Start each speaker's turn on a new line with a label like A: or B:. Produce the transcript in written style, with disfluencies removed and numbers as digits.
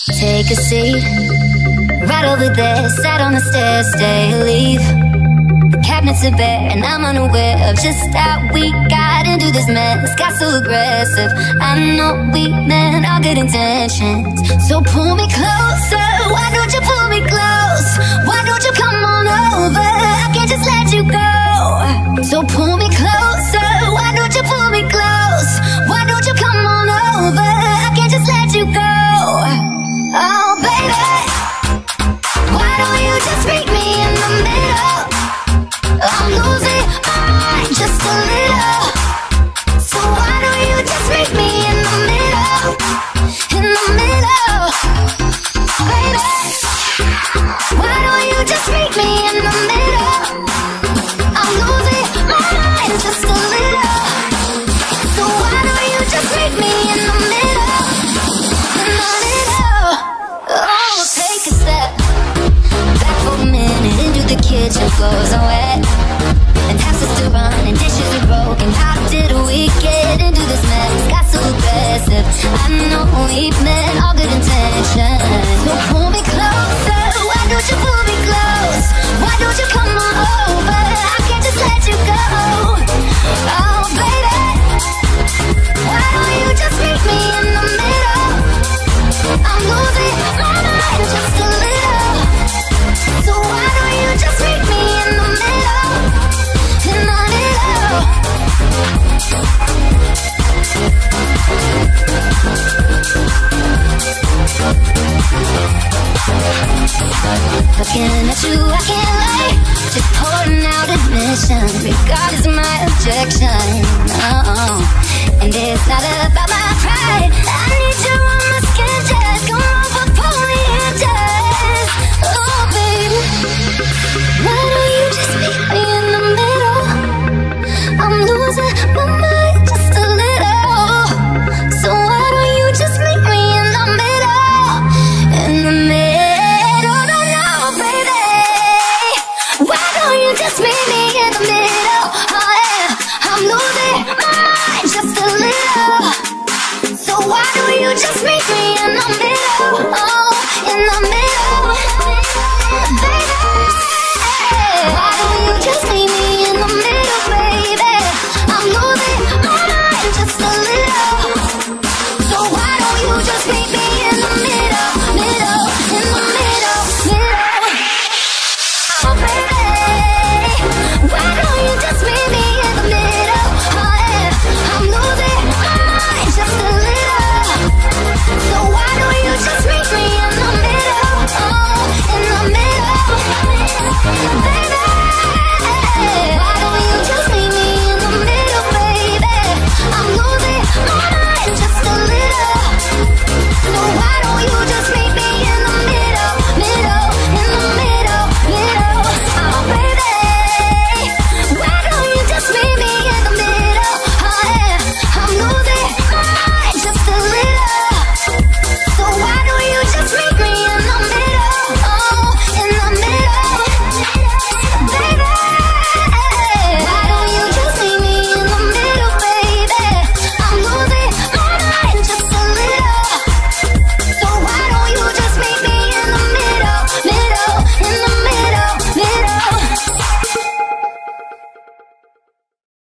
A: Take a seat, right over there. Sat on the stairs, stay or leave. The cabinets are bare, and I'm unaware of just how we got into this mess. Got so aggressive. I know we meant all good intentions. So pull me closer. Why don't you pull me close? Why don't you come on over? I can't just let you go. So pull me closer. Why don't you pull me close? Why don't you come on over? I can't just let you go. Oh baby, why don't you just meet me in the middle? I'm losing my mind just a little. So why don't you just meet me in the middle? In the middle, baby. Why don't you just meet me in the middle? I'm losing my mind just a little. So why don't you just meet me in the middle? In the middle. Oh, take a step back for a minute into the kitchen. Floors are wet and taps are still running, dishes are broken. How did we get into this mess? Got so aggressive. I know we meant all good intentions. So pull me closer. Why don't you pull me close? Why don't you come on over? I can't just let you go. Oh baby, why don't you just meet me in the middle? I'm losing my mind just a little. So why don't you just meet me in the middle? In the middle. Looking at you, I can't lie. Just pouring out admission, regardless of my objection. Oh, and it's not about my pride. I need you on my skin, just come over, pull me in, just. Oh, baby, why don't you just meet me in the middle? I'm losing my mind just a little. So why don't you just meet me in the middle? In the middle, no, baby. Why don't you just meet me in the middle? Oh yeah, I'm losing my mind just a little. So why don't you just meet me in the middle? Oh, in the middle, baby. Why don't you just meet me in the middle, baby? I'm losing my mind just a little. So why don't you just meet me